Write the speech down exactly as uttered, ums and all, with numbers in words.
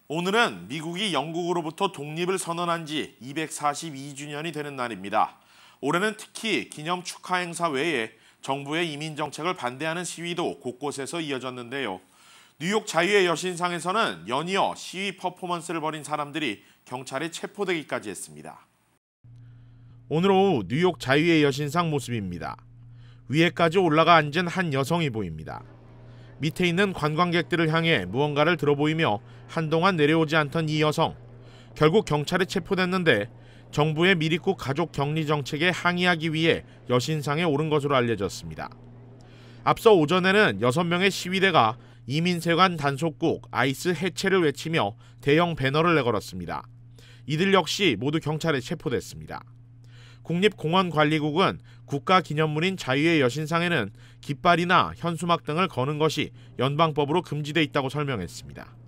오늘은 미국이 영국으로부터 독립을 선언한 지 이백사십이 주년이 되는 날입니다. 올해는 특히 기념 축하 행사 외에 정부의 이민 정책을 반대하는 시위도 곳곳에서 이어졌는데요. 뉴욕 자유의 여신상에서는 연이어 시위 퍼포먼스를 벌인 사람들이 경찰에 체포되기까지 했습니다. 오늘 오후 뉴욕 자유의 여신상 모습입니다. 위에까지 올라가 앉은 한 여성이 보입니다. 밑에 있는 관광객들을 향해 무언가를 들어보이며 한동안 내려오지 않던 이 여성, 결국 경찰에 체포됐는데 정부의 미립국 가족 격리 정책에 항의하기 위해 여신상에 오른 것으로 알려졌습니다. 앞서 오전에는 여섯 명의 시위대가 이민세관 단속국 아이스 해체를 외치며 대형 배너를 내걸었습니다. 이들 역시 모두 경찰에 체포됐습니다. 국립공원관리국은 국가기념물인 자유의 여신상에는 깃발이나 현수막 등을 거는 것이 연방법으로 금지돼 있다고 설명했습니다.